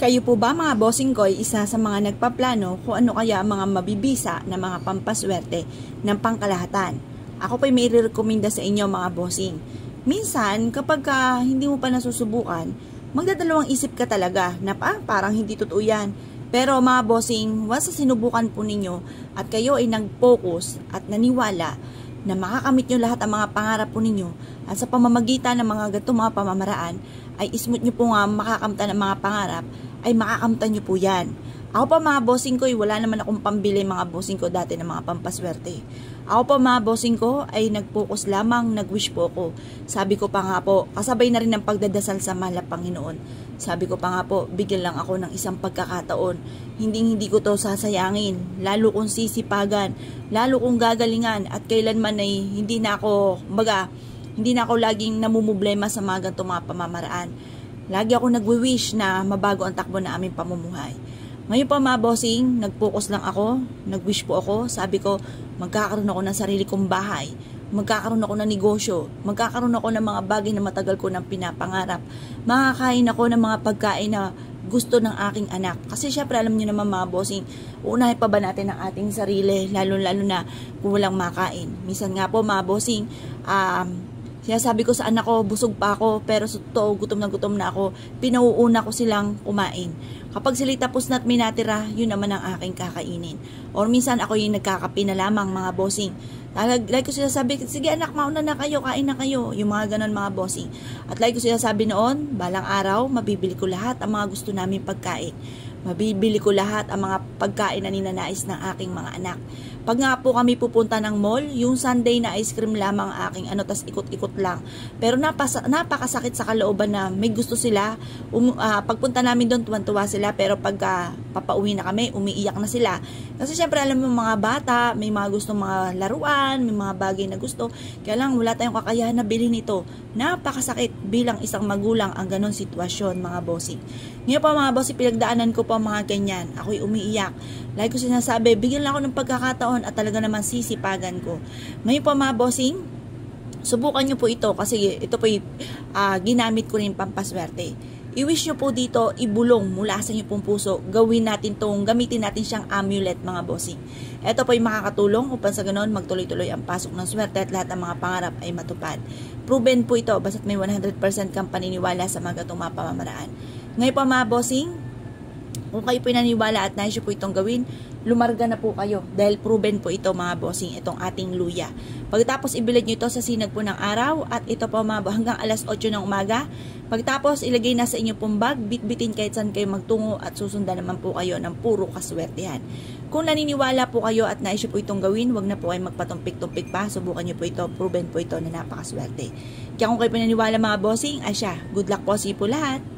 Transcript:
Kayo po ba mga bossing ko ay isa sa mga nagpaplano kung ano kaya ang mga mabibisa na mga pampaswerte ng pangkalahatan? Ako pa may rekomenda sa inyo mga bossing. Minsan kapag hindi mo pa nasusubukan, magdadalawang isip ka talaga na parang hindi totoo yan. Pero mga bossing, once na sinubukan po ninyo at kayo ay nag-focus at naniwala na makakamit nyo lahat ang mga pangarap po ninyo at sa pamamagitan ng mga ganitong mga pamamaraan ay smooth nyo po nga makakamta ng mga pangarap ay makakamta nyo po yan. Ako pa mga bossing ko, wala naman akong pambili mga bossing ko dati ng mga pampaswerte. Ako pa mga bossing ko ay nag-focus lamang, nag-wish po ako. Sabi ko pa nga po, kasabay na rin ng pagdadasal sa mahal na Panginoon. Sabi ko pa nga po, bigyan lang ako ng isang pagkakataon. Hindi ko to sasayangin, lalo kong sisipagan, lalo kong gagalingan at kailanman ay hindi na ako laging namumblema sa mga ganitong mga pamamaraan. Lagi ako nagwi-wish na mabago ang takbo na aming pamumuhay. Ngayon pa mga bossing, nag-focus lang ako, nag-wish po ako, sabi ko, magkakaroon ako ng sarili kong bahay, magkakaroon ako ng negosyo, magkakaroon ako ng mga bagay na matagal ko nang pinapangarap, makakain ako ng mga pagkain na gusto ng aking anak. Kasi syempre alam niyo naman mga bossing, unahin pa ba natin ang ating sarili, lalo na kung walang makain. Minsan nga po mga bossing, sinasabi ko sa anak ko, busog pa ako, pero sa totoo, gutom na ako, pinauuna ko silang kumain. Kapag sila tapos na at may natira, yun naman ang aking kakainin. Or minsan ako yung nagkakape na lamang mga bossing. Like ko sinasabi, sige anak, mauna na kayo, kain na kayo. Yung mga ganon mga bossing. At like ko sinasabi noon, balang araw, mabibili ko lahat ang mga gusto namin pagkain. Mabibili ko lahat ang mga pagkain na ninanais ng aking mga anak. Pag nga po kami pupunta ng mall, yung Sunday na ice cream lamang aking tas ikot-ikot lang. Pero napakasakit sa kalooban na may gusto sila. Pagpunta namin doon, tuwan-tuwa sila. Pero pag papauwi na kami, umiiyak na sila. Kasi syempre alam mo mga bata, may mga gustong mga laruan, may mga bagay na gusto. Kaya lang wala tayong kakayahan na bilhin ito. Napakasakit bilang isang magulang ang ganon sitwasyon mga bossing. Ngayon pa mga bossing, pinagdaanan ko pa mga ganyan. Ako'y umiiyak. Like ko sinasabi, bigyan lang ako ng pagkakataon at talaga naman sisipagan ko. Ngayon po mga bossing, subukan nyo po ito kasi ito po ginamit ko rin pampaswerte. I-wish nyo po dito, ibulong mula sa inyo pong puso. Gamitin natin siyang amulet mga bossing. Ito po ay makakatulong upang sa ganon magtuloy-tuloy ang pasok ng swerte at lahat ng mga pangarap ay matupad. Proven po ito basta't may 100% kang paniniwala sa mga gatong mga pamamaraan. Ngayon po mga bossing, kung kayo po naniniwala at nais po itong gawin, lumarga na po kayo dahil proven po ito mga bossing, itong ating luya. Pagkatapos ibilad nyo ito sa sinag po ng araw at ito po mga hanggang alas 8 ng umaga. Pagkatapos ilagay na sa inyo pong bag, bitbitin kahit saan kayo magtungo at susundan naman po kayo ng puro kaswertehan. Kung naniniwala po kayo at nais po itong gawin, wag na po kayo magpatumpik-tumpik pa. Subukan nyo po ito, proven po ito na napakaswerte. Kaya kung kayo po naniniwala mga bossing, good luck po sa po lahat.